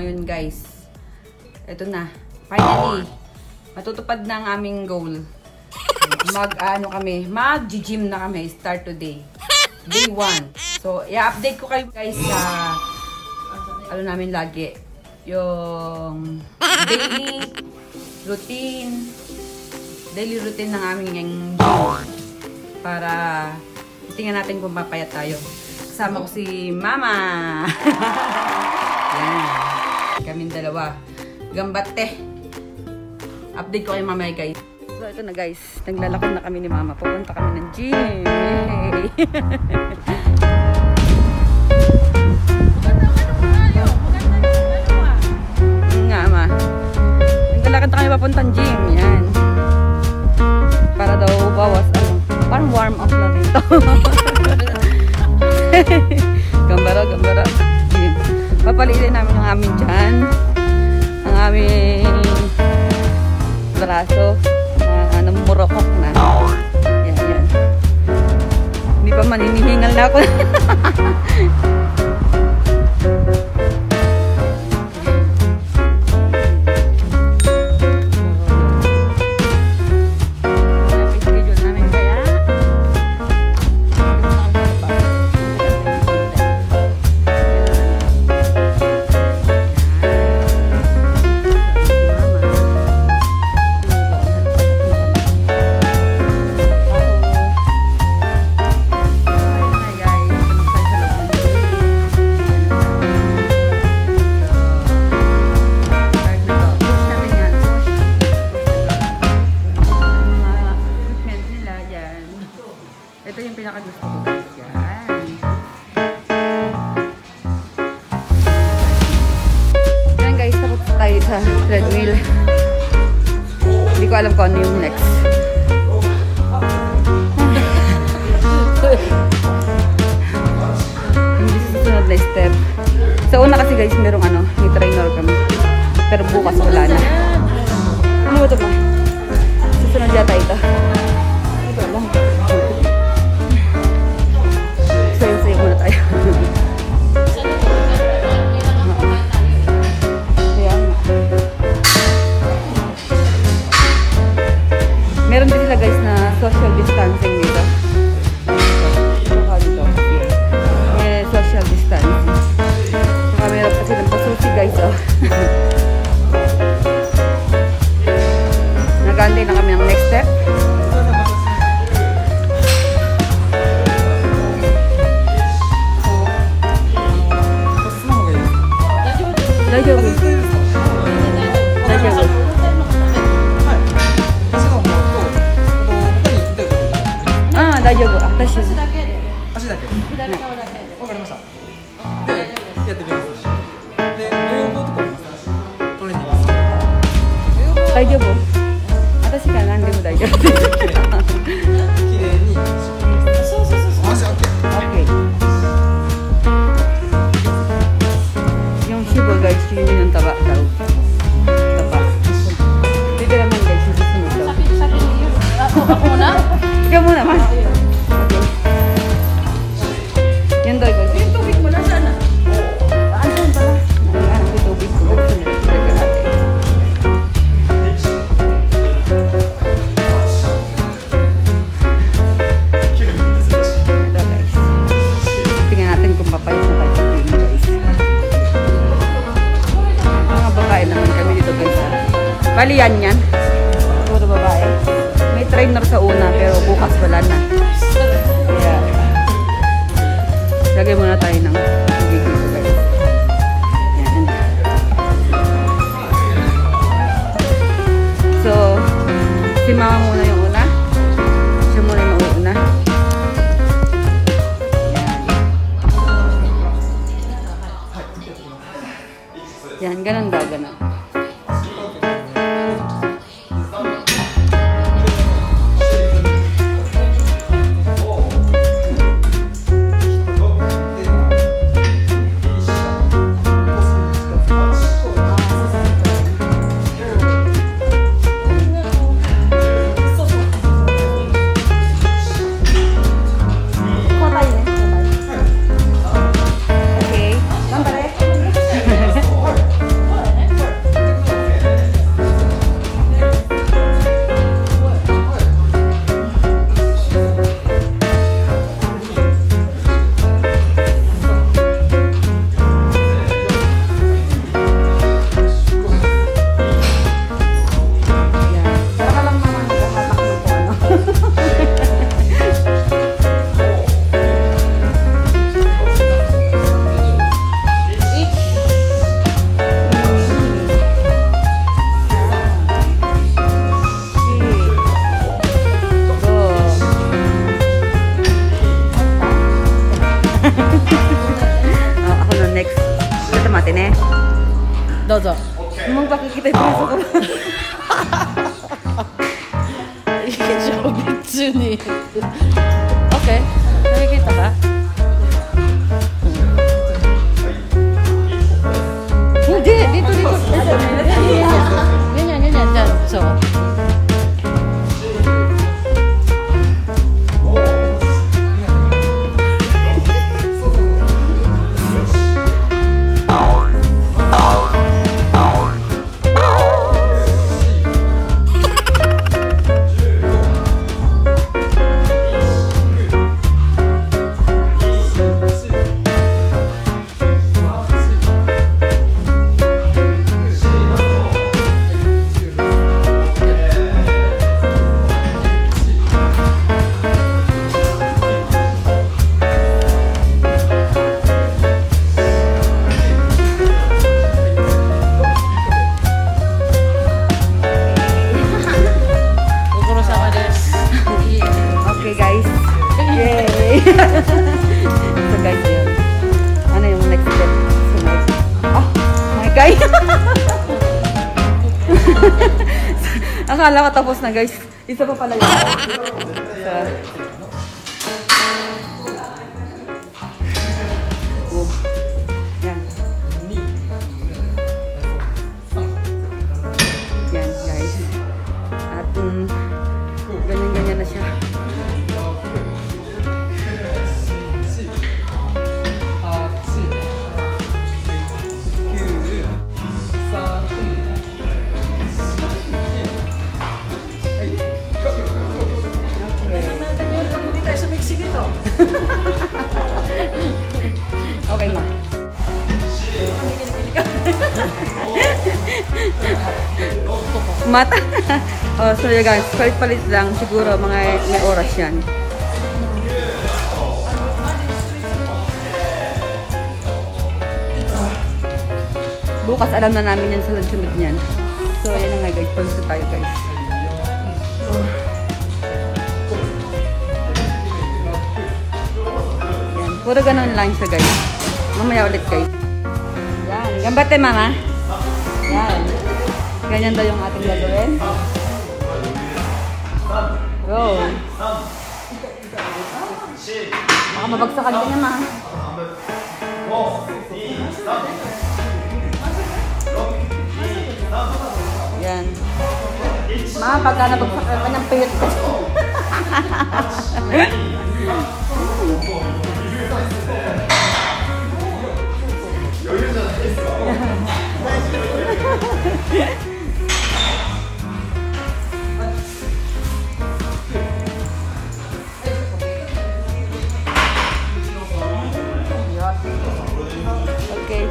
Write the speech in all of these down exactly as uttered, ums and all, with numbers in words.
ngayon guys, ito na. Finally, matutupad na ang aming goal. Mag, ano kami, mag-gym na kami. Start today. Day one. So, i-update ko kayo guys sa, ano namin lagi, yung daily routine, daily routine ng aming gym. Para, tingnan natin kung papayat tayo. Kasama ko si Mama. Yan. Kaming dalawa. Gambate. Update ko kay Mama guys. So, ito na guys. Naglalakad na kami ni Mama. Pupunta kami ng gym. Yay! Nga, Ma. Naglalakad na kami papuntang gym. Yan. Para daw bawas. Ano, parang warm up lang ito. Gambara, gambara. Gym. Papalitin namin ang amin dyan. Ang aming braso. Na namumurokok na. Yan, yan. Hindi pa maninihingal na ako. Ito yung pinakagusto ko guys. Yan. Yan guys, tapos tayo sa treadmill. Hindi ko alam kung ano yung next. Hindi susunod na step. Sa una kasi guys, merong ano, may trainer kami. Pero bukas wala na. Ano ba ito ba? Susunod yata ito. Ito lang. Sayo-sayo muna tayo. Meron din sila guys na social distancing dito. May social distancing. Saka meron kasi ng pasusi guys. Oh. Nag-aantay na kami ng next step. Daijoubu. Daijoubu. Ah, daijoubu. Atashi. Ashi dake. Ashi dake. Hidari kawa dake. Wakarimashita. De, yatte mimasu. De, yoyoubo to ka arimasu ka? Training desu. Daijoubu. Atashi kara nandemo daijoubu. Kirei ni. Sou sou sou. Ashi oke. Oke. Guys, yun yung taba daw. Taba. Dito naman guys, yung susunod daw. Sakit-sakit yun. Ako muna? Ikaw muna, mas. Okay. Yan daw guys. Yung tubig mo, nasaan na? Saan pala? Nailangan yung tubig ko. Ito guys. Tingnan natin kung papayos na tayo. Naman kami dito guys. Bali yan yan. Puro babae. May trainer sa una pero bukas wala na. Kaya lagay muna tayo ng tubig dito guys. Yan. So, si Mama muna yung una. Siya muna yung mauuna. Yan, ganun daw, ganun. next. Ito natin eh. Dozo. Mong pakikita yung puso ko. Okay. Nakikita ka? Hindi, dito, dito. Ganyan, ganyan, dyan. So. Okay guys. Yay! So guys, yun. Ano yung next step? Sunod. Oh my God! Akala ko tapos na guys. Isa pa pala yun. So, oh. Yan. Yan guys. At um, ganyan-ganyan na siya. Okay ma. Mata. Oh, so yun guys, palit-palit lang siguro mga may oras yan. Bukas alam na namin yan sa sunod niyan. So yan na nga guys, palit na tayo guys. Oh. Puro ganun lang siya guys. Mamaya ulit guys. Yan. Gambate mama. Yan. Ganyan daw yung ating gagawin. Go. Baka mabagsakan ka niya ma. Yan. Ma, pagka nabagsakan ka niyang pihit ko. Okay.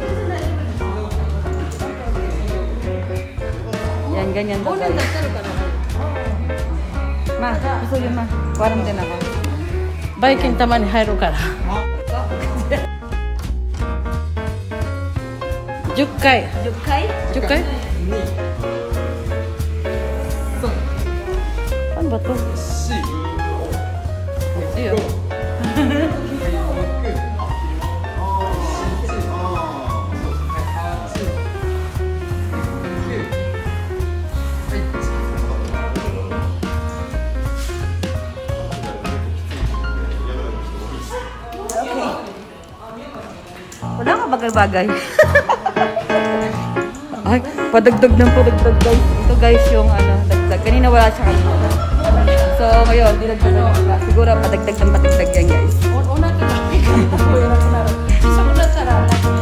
Yan, ganyan daw guys. Ma, gusto yun ma. Parang din ako. Baikin taman ni Hairo kara. Jukai. Jukai? Jukai? Ano ba ito? Iyo. Wala ka bagay-bagay. Ay, padagdag ng padagdag guys. Ito guys yung ano, dagdag. Kanina wala siya kanina. So ngayon, dinagdag na. Siguro padagdag ng padagdag yan guys. Una ka lang. Isa mo na sarap.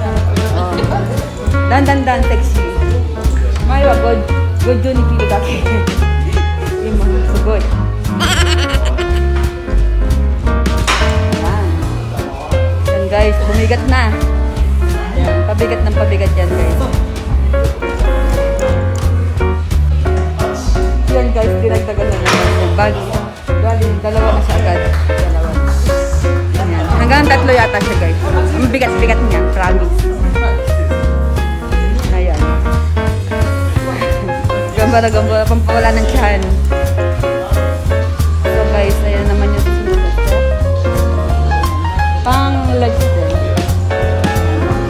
Dan dan dan sexy. Mayo good. Good yun yung pili dati. Yung mga sugod. Yan. Yan guys, bumigat na. Yan, pabigat ng pabigat yan guys. Yan guys, dinagdagan na naman yung bali. Bali, dalawa na siya agad. Dalawa. Yan. Hanggang tatlo yata siya guys. Ang bigat-bigat niya, promise. Ayan. Gambara-gambara, pampawala ng tiyan. So guys, ayan naman yung susunod na siya. Pang legs din.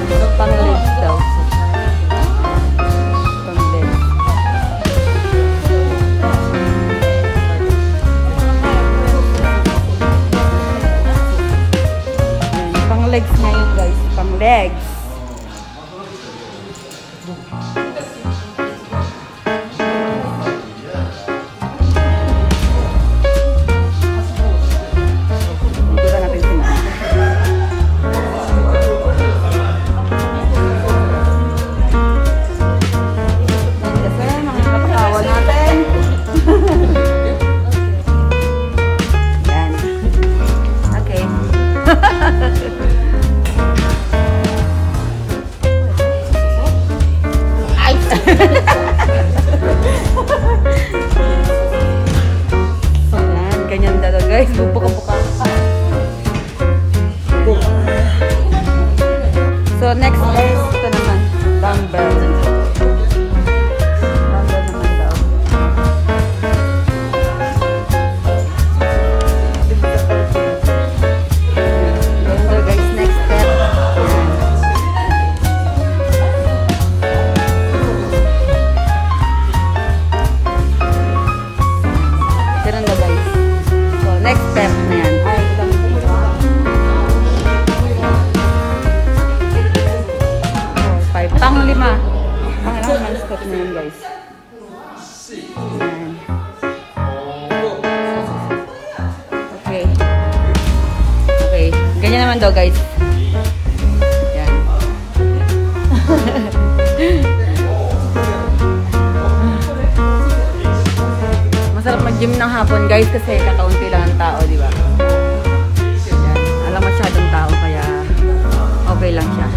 Guys, bubuka-buka. So next is ito naman, dumbbell. Dumbbell naman daw. Ganun daw guys, next step. Ganun daw guys. Next step na yan. Ay, five. Pang lima. Pang lima step na yan, guys. Ayan. Okay. Okay. Ganyan naman daw, guys. Ayan. Masarap mag-gym ng hapon guys kasi kakaunti lang ang tao, di ba? Yan. Alam masyadong tao kaya okay lang siya.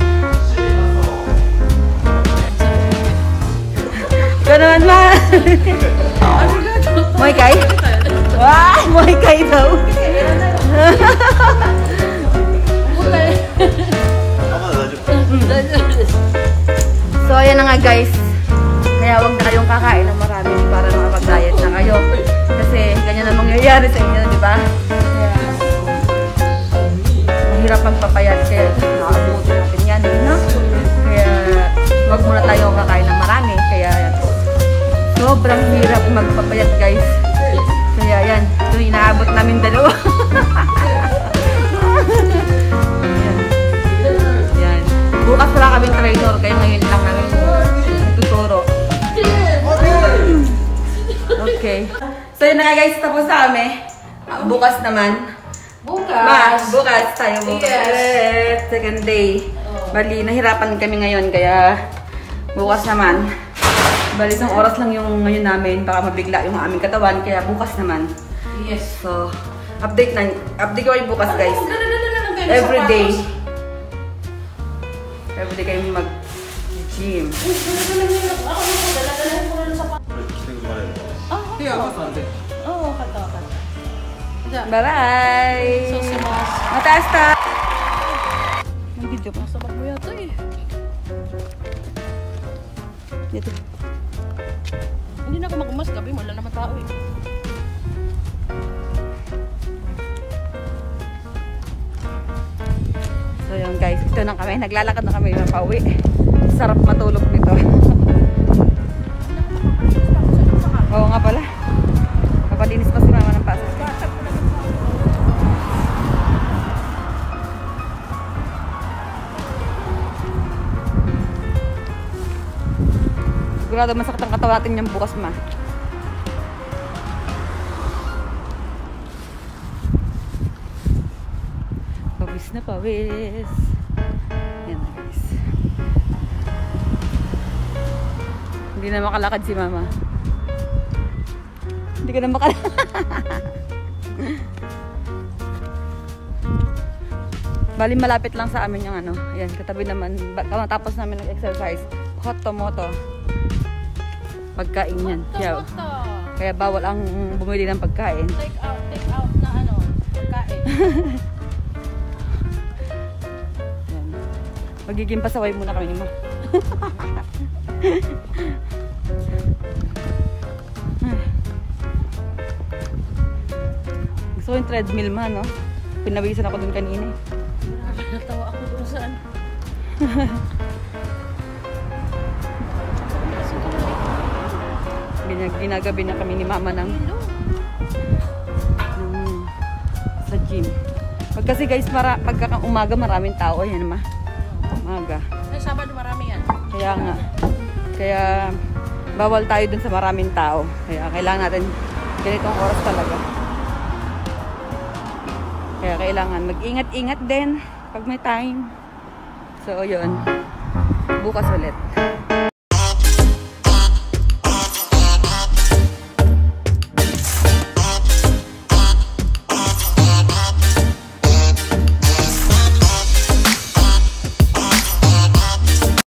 Ganoon ma! Muay Thai? Wah! Muay Thai daw! So ayan na nga guys. Kaya huwag na kayong kakain ng marami para makapag-diet na kayo. Kasi ganyan ang mangyayari sa inyo, di ba? Kaya mahirap magpapayat. Kaya nakakabuti natin yan, no? Kaya huwag muna tayong kakain ng marami. Kaya sobrang hirap magpapayat, guys. Kaya yan, ito inaabot namin dalawa. Yan. Yan. Bukas wala kaming trainer, kaya ngayon lang namin tuturo. Okay. So yun na nga guys, tapos na kami. Uh, bukas naman. Bukas. Ma, bukas tayo bukas. Yes. Second day. Oh. Bali, nahirapan kami ngayon kaya bukas naman. Bali, isang oras lang yung ngayon namin. Baka mabigla yung aming katawan kaya bukas naman. Yes. So, update na. Update ko kayo bukas guys. Every day. Every day kayo mag-gym. Oo, kata, kata. Bye-bye! Susumas. Mataas ta! Nag-video pa. Masabag mo yata eh. Dito. Hindi na ako mag-umas gabi, wala naman tao eh. So yun guys, ito na kami. Naglalakad na kami ng pauwi. Sarap matulog nito. Oo nga pala. Papalinis pa si mama ng pasok. Sigurado masakit ang katawan natin yung bukas ma. Pawis na pawis. Yan na guys. Hindi na makalakad si mama. Hindi ka na makalakad. Bali malapit lang sa amin yung ano. Ayan, katabi naman. Tapos namin nag-exercise. Koto-moto. Pagkain yan. Kaya, kaya bawal ang bumili ng pagkain. Take out, take out na ano, pagkain. Yan. Magiging pasaway muna kami ni Ma. Gusto ko yung treadmill ma, no? Pinawisan ako dun kanina eh. Natawa ako doon saan. Ginagabi na kami ni mama ng, ng sa gym. Pag kasi guys, para, pagka umaga maraming tao. Ayan ma. Umaga. Ay, Sabado marami yan. Kaya nga. Kaya bawal tayo dun sa maraming tao. Kaya kailangan natin ganitong oras talaga. Kaya kailangan mag-ingat-ingat din pag may time. So, yun. Bukas ulit.